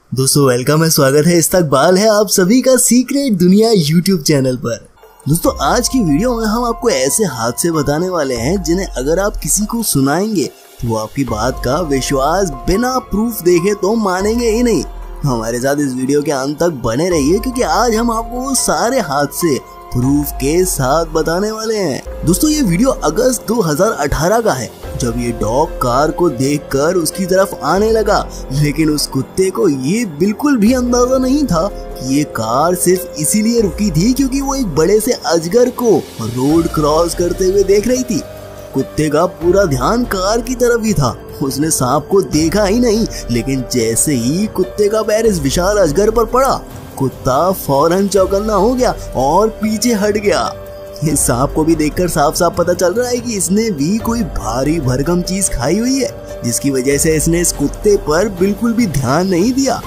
दोस्तों वेलकम है, स्वागत है, इस्तकबाल है आप सभी का सीक्रेट दुनिया यूट्यूब चैनल पर। दोस्तों आज की वीडियो में हम आपको ऐसे हादसे बताने वाले हैं जिन्हें अगर आप किसी को सुनाएंगे तो वो आपकी बात का विश्वास बिना प्रूफ देखे तो मानेंगे ही नहीं। हमारे साथ इस वीडियो के अंत तक बने रहिए क्योंकि आज हम आपको वो सारे हादसे प्रूफ के साथ बताने वाले हैं। दोस्तों ये वीडियो अगस्त 2018 का है जब ये डॉग कार को देखकर उसकी तरफ आने लगा, लेकिन उस कुत्ते को ये बिल्कुल भी अंदाजा नहीं था कि ये कार सिर्फ इसीलिए रुकी थी क्योंकि वो एक बड़े से अजगर को रोड क्रॉस करते हुए देख रही थी। कुत्ते का पूरा ध्यान कार की तरफ ही था, उसने सांप को देखा ही नहीं, लेकिन जैसे ही कुत्ते का पैर इस विशाल अजगर पर पड़ा कुत्ता फौरन चौकन्ना हो गया और पीछे हट गया। इस सांप को भी देखकर साफ साफ पता चल रहा है कि इसने भी कोई भारी भरकम चीज खाई हुई है, जिसकी वजह से इसने इस कुत्ते पर बिल्कुल भी ध्यान नहीं दिया।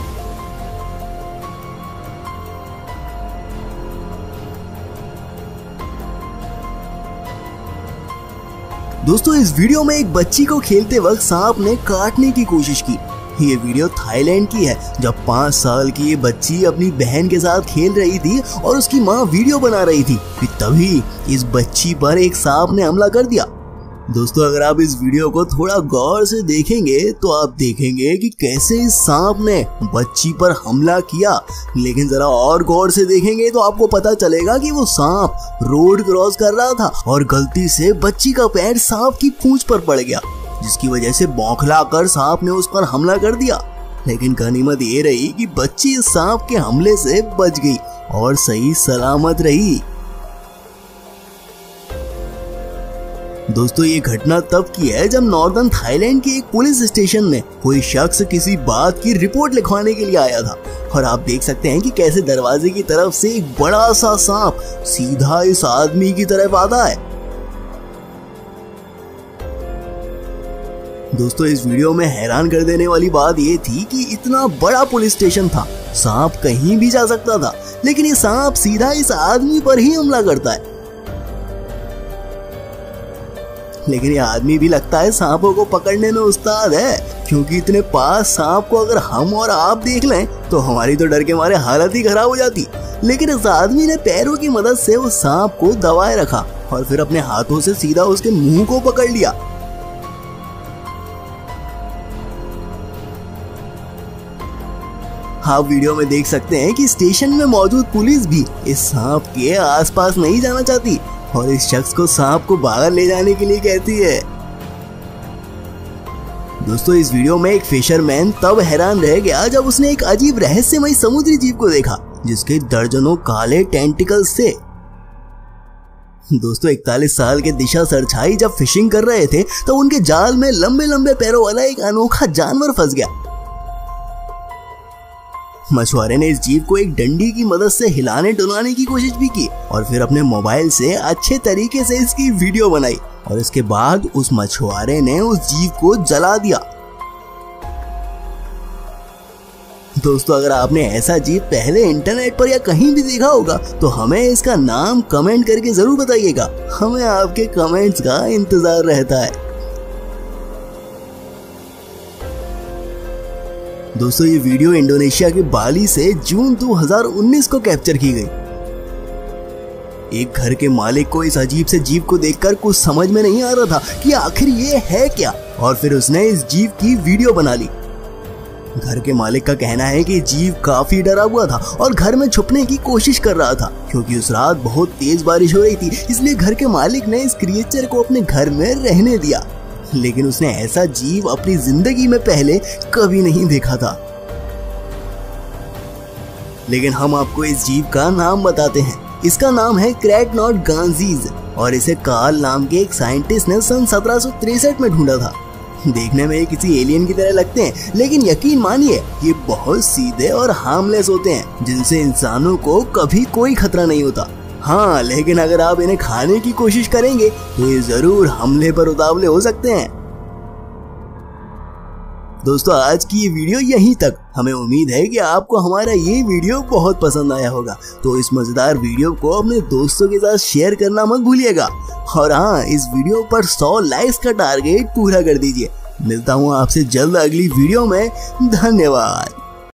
दोस्तों इस वीडियो में एक बच्ची को खेलते वक्त सांप ने काटने की कोशिश की। ये वीडियो थाईलैंड की है जब 5 साल की ये बच्ची अपनी बहन के साथ खेल रही थी और उसकी माँ वीडियो बना रही थी कि तभी इस बच्ची पर एक सांप ने हमला कर दिया। दोस्तों अगर आप इस वीडियो को थोड़ा गौर से देखेंगे तो आप देखेंगे कि कैसे इस सांप ने बच्ची पर हमला किया, लेकिन जरा और गौर से देखेंगे तो आपको पता चलेगा कि वो सांप रोड क्रॉस कर रहा था और गलती से बच्ची का पैर सांप की पूंछ पर पड़ गया, जिसकी वजह से बौखला कर सांप ने उस पर हमला कर दिया। लेकिन गनीमत ये रही कि बच्ची इस सांप के हमले से बच गई और सही सलामत रही। दोस्तों ये घटना तब की है जब नॉर्दर्न थाईलैंड के एक पुलिस स्टेशन में कोई शख्स किसी बात की रिपोर्ट लिखवाने के लिए आया था और आप देख सकते हैं कि कैसे दरवाजे की तरफ से एक बड़ा सा सांप सीधा इस आदमी की तरफ आता है। दोस्तों इस वीडियो में हैरान कर देने वाली बात ये थी कि इतना बड़ा पुलिस स्टेशन था, सांप कहीं भी जा सकता था, लेकिन ये सांप सीधा इस आदमी पर ही हमला करता है। लेकिन ये आदमी भी लगता है सांपों को पकड़ने में उस्ताद है, क्योंकि इतने पास सांप को अगर हम और आप देख लें तो हमारी तो डर के मारे हालत ही खराब हो जाती। लेकिन इस आदमी ने पैरों की मदद से उस सांप को दबाए रखा और फिर अपने हाथों से सीधा उसके मुंह को पकड़ लिया। आप वीडियो में देख सकते हैं कि स्टेशन में मौजूद पुलिस भी इस सांप के आसपास नहीं जाना चाहती और इस शख्स को सांप को बाहर ले जाने के लिए कहती है। दोस्तों इस वीडियो में एक फिशरमैन तब हैरान रह गया जब उसने एक अजीब रहस्यमय समुद्री जीव को देखा जिसके दर्जनों काले टेंटिकल्स थे। दोस्तों 41 साल के दिशा सरछाई जब फिशिंग कर रहे थे तो उनके जाल में लंबे लंबे पैरों वाला एक अनोखा जानवर फंस गया। मछुआरे ने इस जीव को एक डंडी की मदद से हिलाने डुलाने की कोशिश भी की और फिर अपने मोबाइल से अच्छे तरीके से इसकी वीडियो बनाई और इसके बाद उस मछुआरे ने उस जीव को जला दिया। दोस्तों अगर आपने ऐसा जीव पहले इंटरनेट पर या कहीं भी देखा होगा तो हमें इसका नाम कमेंट करके जरूर बताइएगा, हमें आपके कमेंट्स का इंतजार रहता है। दोस्तों ये वीडियो इंडोनेशिया के बाली से जून 2019 को कैप्चर की गई। एक घर के मालिक को इस अजीब से जीव को देखकर कुछ समझ में नहीं आ रहा था कि आखिर ये है क्या, और फिर उसने इस जीव की वीडियो बना ली। घर के मालिक का कहना है कि जीव काफी डरा हुआ था और घर में छुपने की कोशिश कर रहा था क्योंकि उस रात बहुत तेज बारिश हो रही थी, इसलिए घर के मालिक ने इस क्रिएचर को अपने घर में रहने दिया। लेकिन उसने ऐसा जीव अपनी जिंदगी में पहले कभी नहीं देखा था। लेकिन हम आपको इस जीव का नाम बताते हैं। इसका नाम है क्रैटनॉट गांजीज और इसे कार्ल नाम के एक साइंटिस्ट ने सन 1763 में ढूंढा था। देखने में किसी एलियन की तरह लगते हैं, लेकिन यकीन मानिए ये बहुत सीधे और हार्मलेस होते हैं जिनसे इंसानों को कभी कोई खतरा नहीं होता। हाँ लेकिन अगर आप इन्हें खाने की कोशिश करेंगे तो ये जरूर हमले पर उतावले हो सकते हैं। दोस्तों आज की ये वीडियो यहीं तक। हमें उम्मीद है कि आपको हमारा ये वीडियो बहुत पसंद आया होगा, तो इस मजेदार वीडियो को अपने दोस्तों के साथ शेयर करना मत भूलिएगा। और हाँ इस वीडियो पर 100 लाइक्स का टारगेट पूरा कर दीजिए। मिलता हूँ आपसे जल्द अगली वीडियो में। धन्यवाद।